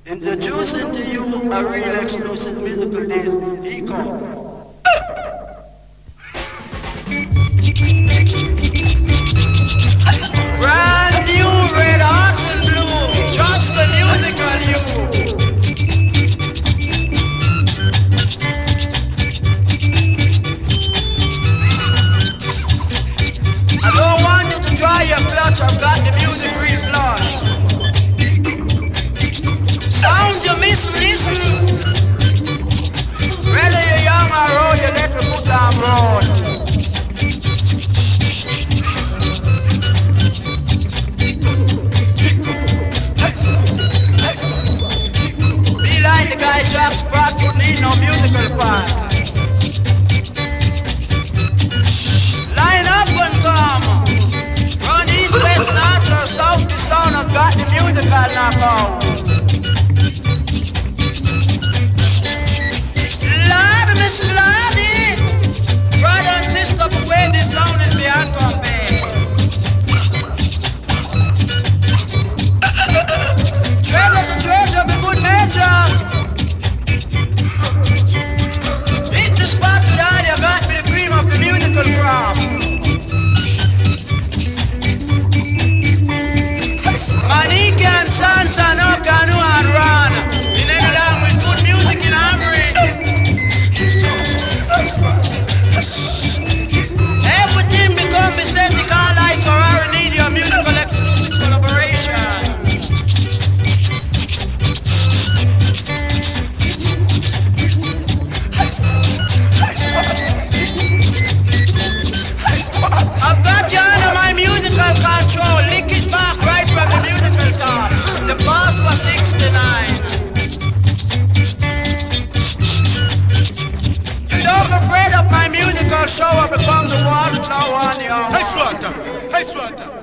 Introducing to you a real exclusive musical disc, Eco. Brand new red, hot and blue, just the musical you. I don't want you to try your clutch, I've got the music reflush. Sound you listen. Whether you're young or old, you let me put on road. Be like the guy Jack Spratt, wouldn't need no musical part. Line up and come. Run east, west, north or south, the sound I've got the musical knockout. Brother and sister, but where this sound is beyond compare. Treasure to treasure, be good nature. Hit the spot with all you got with the cream of the musical craft. Manike and Santa, no canoe and run. In any land with good music in harmony. Everything become aesthetic, all lights or I need your musical exclusive collaboration. I've got you under my musical control. Lick it back right from the musical top. The past was 69. Don't be afraid of my musical show, I become the wallflower on the hour. Hey, Swata!